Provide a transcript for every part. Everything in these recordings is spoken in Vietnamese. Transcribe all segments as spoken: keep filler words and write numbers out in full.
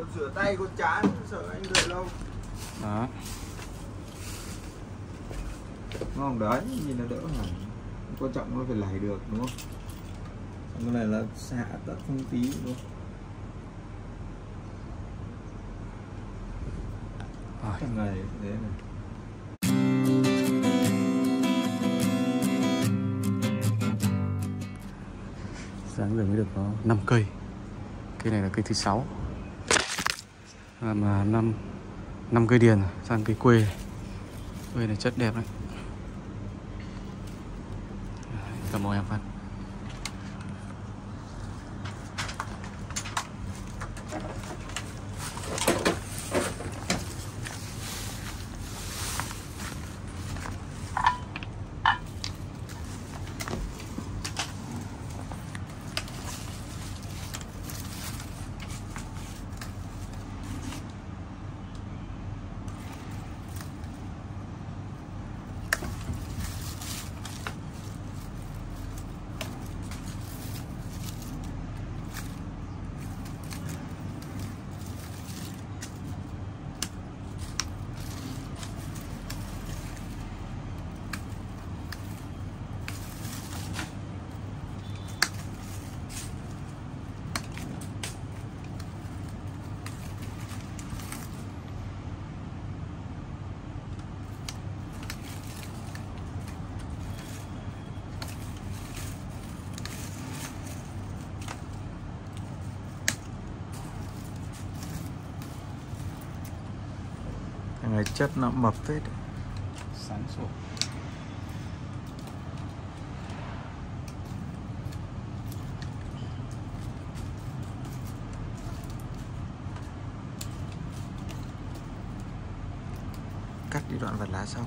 rửa tay còn chán, sợ anh đợi lâu. Đó. Ngon đấy, nhìn nó đỡ hẳn. Quan trọng nó phải lải được đúng không? Cái này là xạ tận không tí đúng không? Thằng này thế này. Sáng giờ mới được có năm cây. Cây này là cây thứ sáu. Mà năm năm cây điền sang cây quê. Quê này chất đẹp đấy. Cảm ơn em Văn. Thằng này chất nó mập phết. Sáng sủa. Cắt đi đoạn vật lá xong.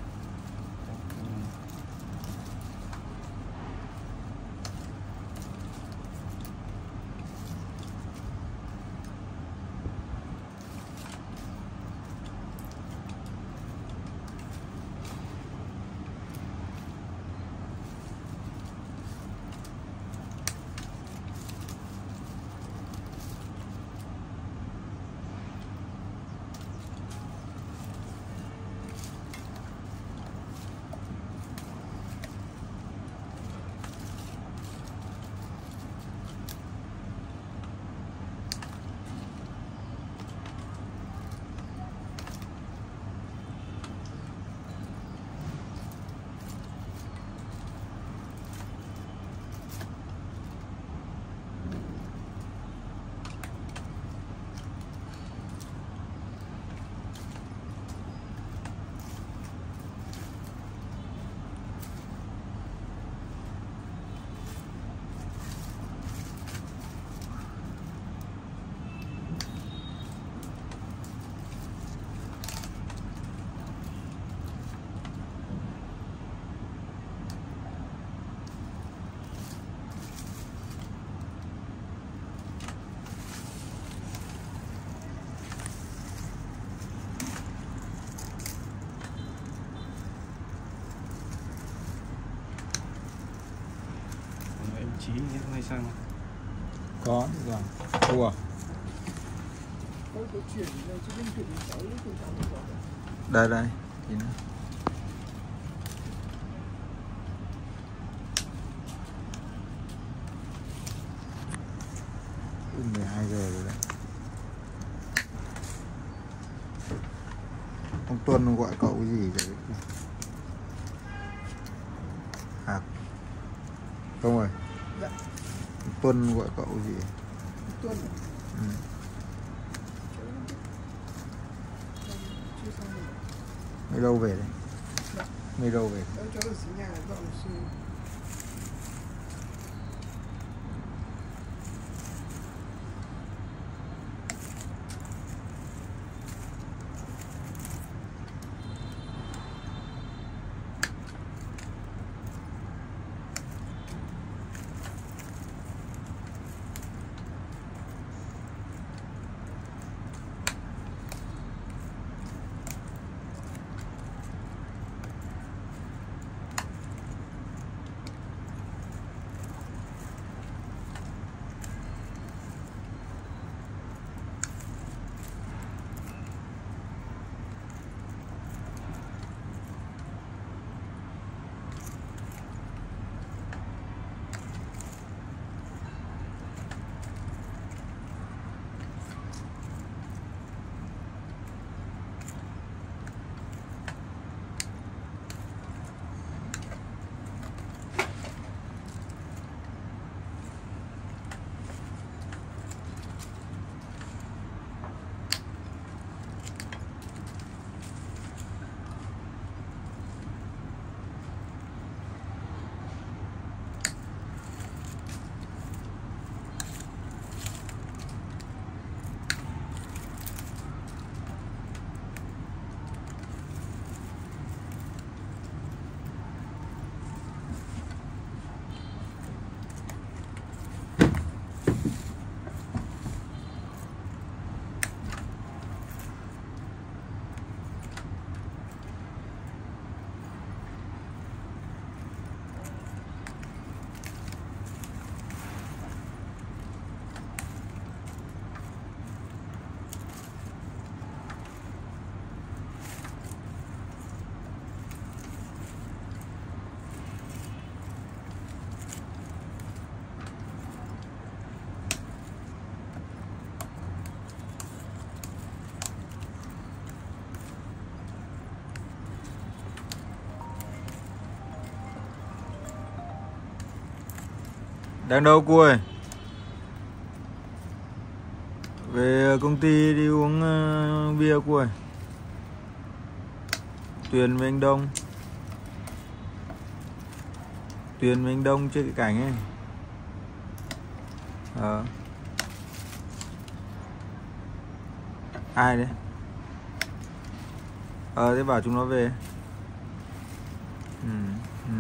Chí hay sang Có rồi. Thua. Đây đây. Thì nó. mười hai giờ rồi đấy. Ông Tuân ông gọi cậu cái gì vậy? À. Không rồi. Dạ. Tuân gọi cậu gì? Tuân. Ừ. Mấy đâu về đây? Dạ. Mấy đâu về? Em cháu ở nhà dọn sư. Đang đâu cô ơi? Về công ty đi uống uh, bia cô ơi. Tuyền với anh Đông. Tuyền với anh Đông chơi cái cảnh ấy. Ờ. Ai đấy? Ờ thế bảo chúng nó về. Ừ, ừ.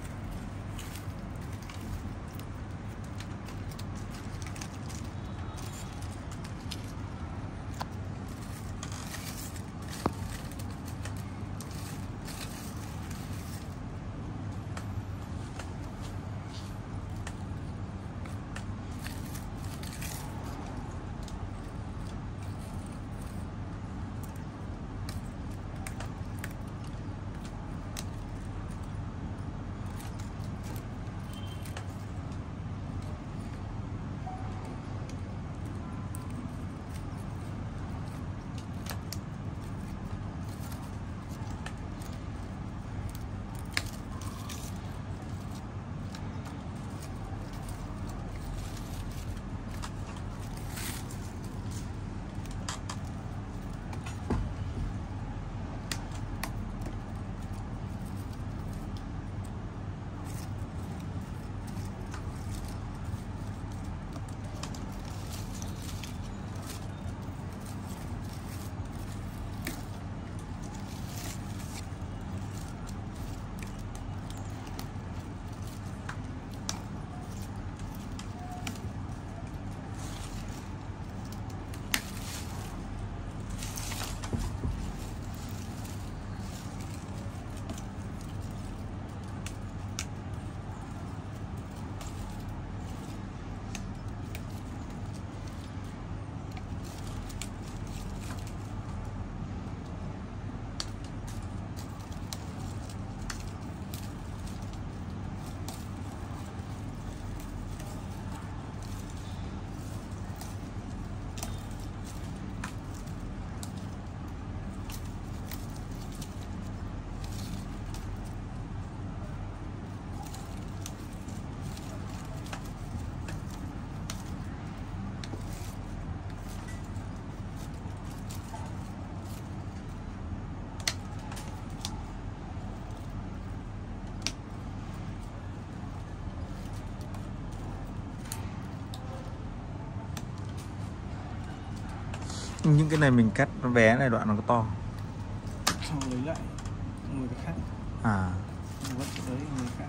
Những cái này mình cắt nó bé này đoạn nó có to. Xong lấy lại người cái khác. À. Vẫn đấy người khác.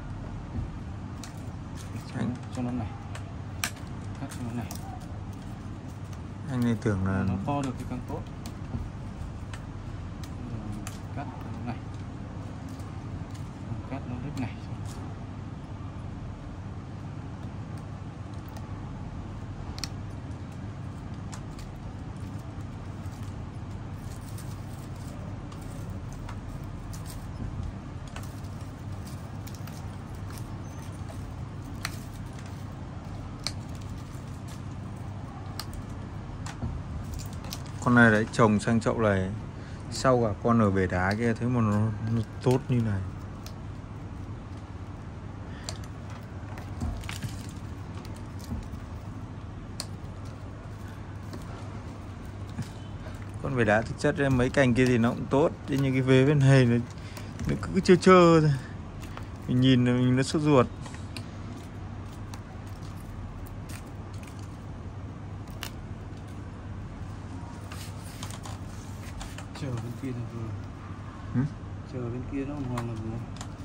Cho, Anh... cho nó này. Cắt cho nó này. Anh này tưởng là nó to được thì càng tốt. Cắt cho nó này. Cắt nó đứt này. con này đấy trồng sang chậu này sau cả con ở bể đá kia thấy mà nó, nó tốt như này. Con bể đá thực chất là mấy cành kia thì nó cũng tốt, thế nhưng cái vế bên này nó, nó cứ trơ trơ thôi, mình nhìn là mình nó sốt ruột. Chờ bên kia là vừa. Ừ? Chờ bên kia nó hoàn là vừa.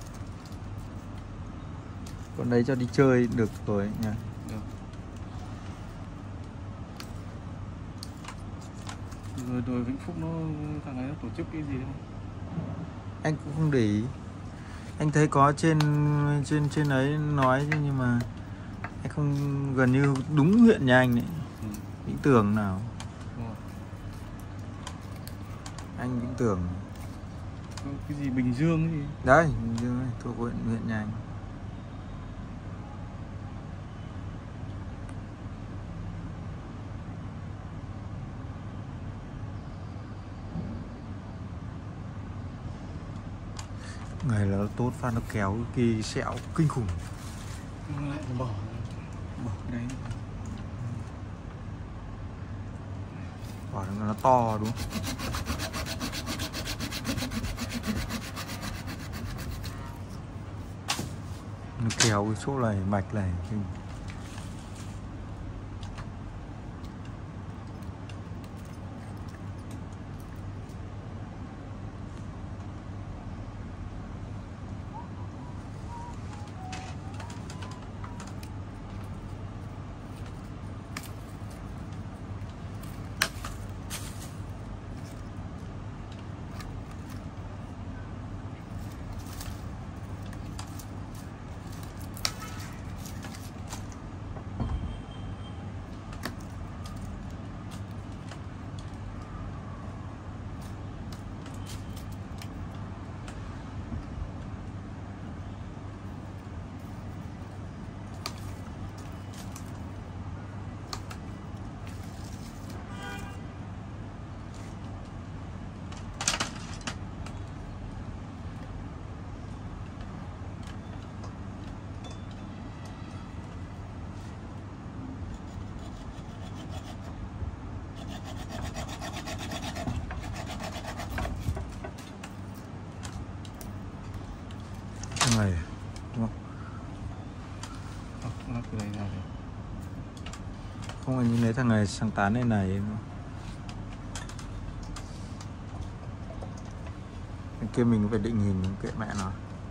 Con đấy cho đi chơi được rồi nha. Được. Rồi rồi Vĩnh Phúc nó thằng ấy nó tổ chức cái gì đấy không? Anh cũng không để ý. Anh thấy có trên trên trên ấy nói chứ nhưng mà anh không, gần như đúng huyện nhà anh đấy. Ừ. Vĩnh Tường nào. Đúng rồi. Anh Vĩnh Tường. Cái gì Bình Dương gì? Đấy, Bình Dương ấy, thuộc huyện huyện nhà anh. Ngày là nó tốt phát, nó kéo cái sẹo kinh khủng. Lại bỏ. Quả nó to đúng không? Nó kéo cái chỗ này mạch này. Này đúng không? Nó từ đây ra đây. Không phải như lấy thằng này sang tán này này đúng không? Cái kia mình phải định hình kệ mẹ nó.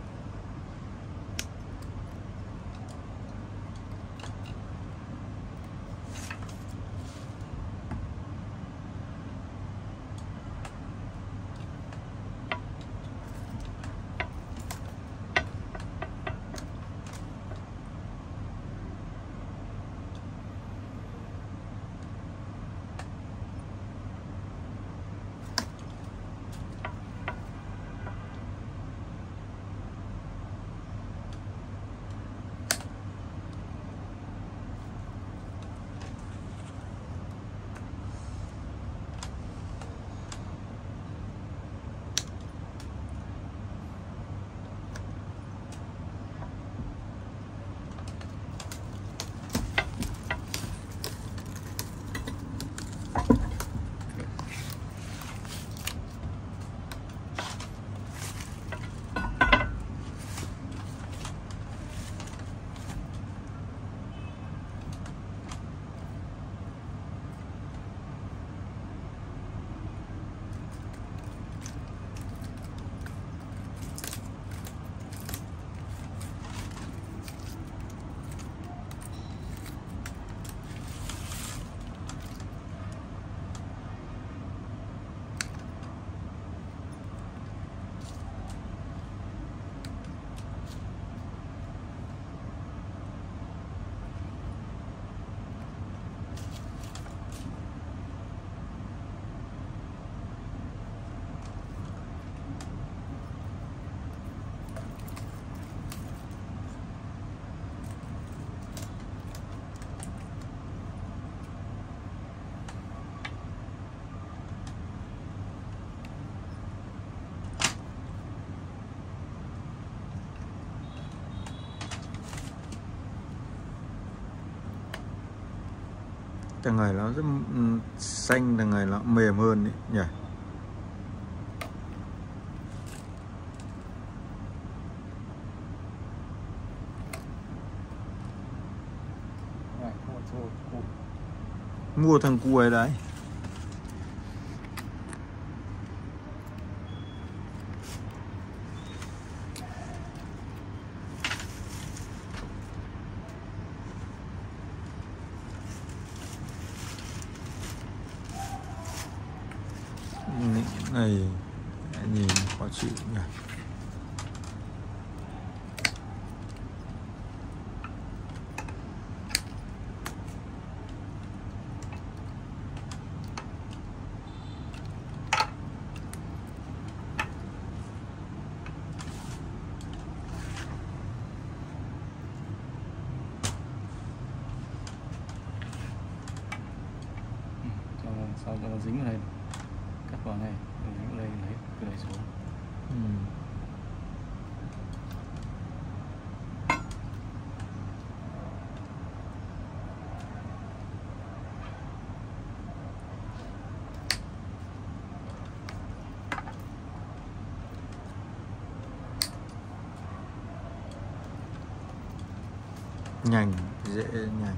Thằng này nó rất xanh, thằng này nó mềm hơn đấy nhỉ. Mua thằng cua ấy đấy. Này nhìn khó chịu nhỉ. Sao cho nó dính vào đây, cắt vào này, dính vào đây, lấy cái này xuống. Ừ. nhanh, dễ nhanh.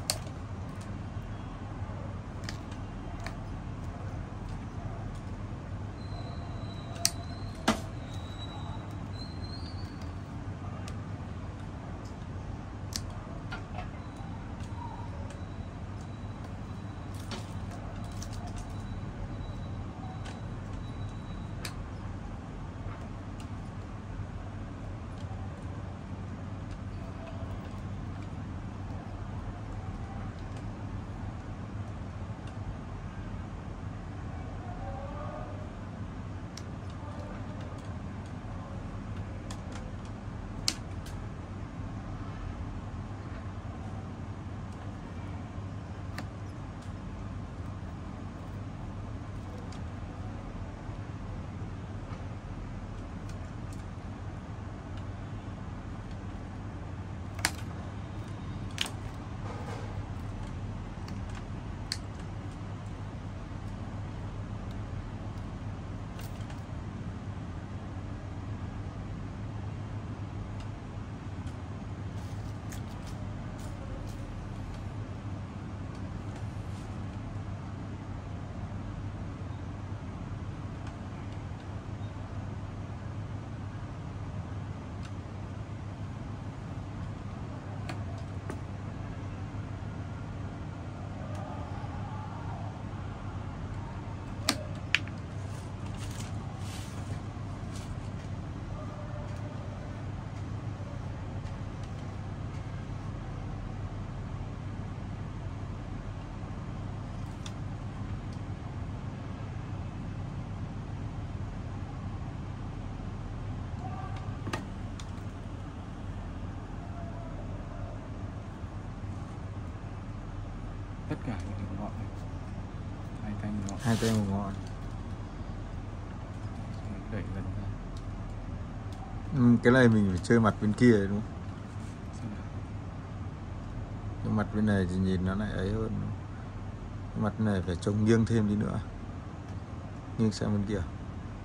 Tất cả những đường ngọn này, hai tay một ngọn, Hai tay một ngọn. đẩy gần ra. Ừ, cái này mình phải chơi mặt bên kia đúng không? Xem nào. Cái mặt bên này thì nhìn nó lại ấy hơn. Cái mặt này phải trông nghiêng thêm đi nữa. Nghiêng sang bên kia.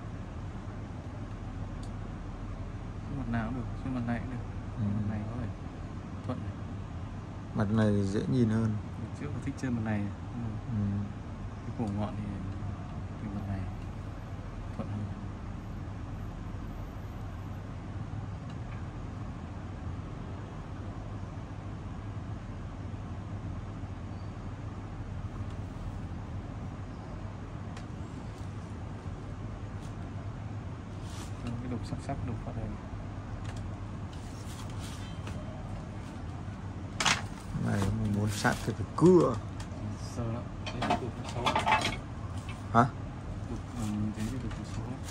Cái mặt nào cũng được, cái mặt này cũng được. Ừ. Mặt này có phải thuận này. Mặt này thì dễ nhìn hơn. Mình trước là thích chơi mặt này, nhưng mà Ừ. cái cổ ngọn thì thì mặt này thuận hơn. Cái đục sắc sắc đục vào đây. Này mình muốn sát thì phải cưa. Sơ lắm, thế thì đục nó xấu. Hả? Đục, mình thấy cái đục nó xấu lắm.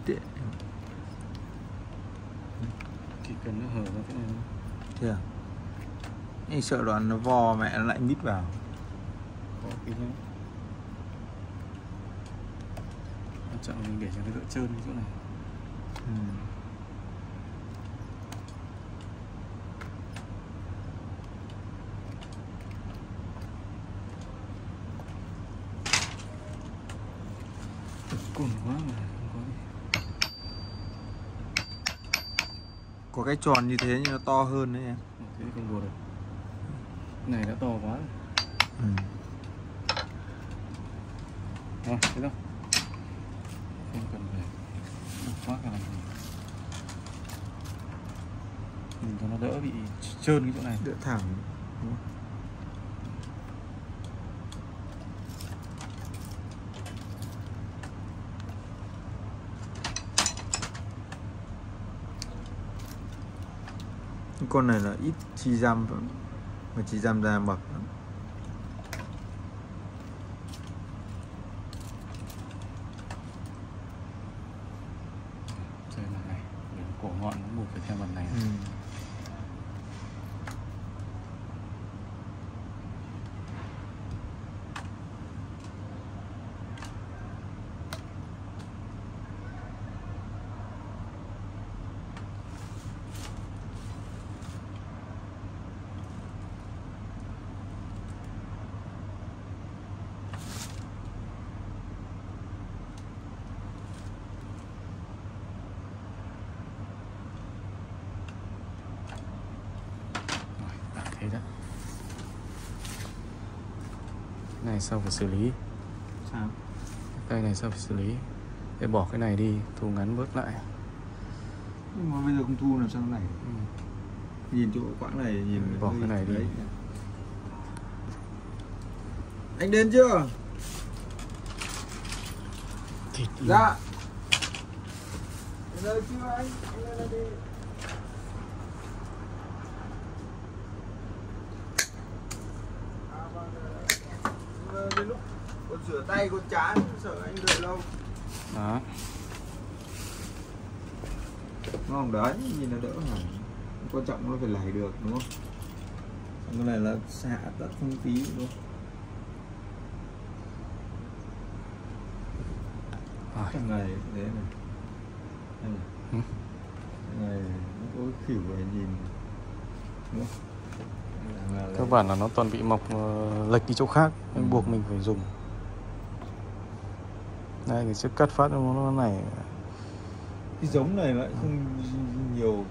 đấy. Chỉ cần nó hở ra thế này thôi. Thế à? Anh sợ đoạn nó vò mẹ nó lại mít vào. Có tí nữa. Quan trọng là mình để cho nó đỡ trơn cái chỗ này. Ừ. Cồn quá mà không có gì. Có cái tròn như thế nhưng nó to hơn đấy em. Thế thì không buộc được. Cái này đã to quá rồi. Ừ. Rồi, thế đâu. Không cần phải quá cả làm gì. Mình cho nó đỡ bị trơn cái chỗ này. Đỡ thẳng. Đúng không? Con này là ít chi răm mà chi răm ra bậc lắm. Chơi mặt này, cổ ngọn nó buộc phải theo mặt này. Ừ. Thế đó. Cái này sau phải xử lý. Sao? Cái này sau phải xử lý. Để bỏ cái này đi, thu ngắn bớt lại. Nhưng mà bây giờ không thu làm sao này. Ừ. Nhìn chỗ quãng này nhìn Ừ, bỏ cái này đi. đấy. Anh đến chưa? Thịt. Dạ. Đến đây chưa anh? Anh lên đây đi. À, vâng, ờ, đến lúc còn rửa tay còn chán, sợ anh đợi lâu. Đó. Ngon đấy, nhìn nó đỡ hẳn. Quan trọng nó phải lải được đúng không? Cái này là xạ tất không phí đúng không? Rồi. Thằng này thế này. Đây này. Ừ. Thằng này nó có khỉu này nhìn đúng không? Là, là, Các bản là nó toàn bị mọc uh, lệch đi chỗ khác nên ừ. buộc mình phải dùng. Đây thì sẽ cắt phát nó này. cái giống này lại không nhiều.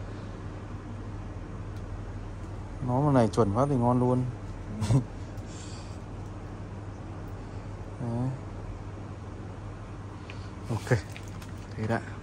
Nó mà này chuẩn phát thì ngon luôn. Ừ. Đấy. Ok. Thế đã.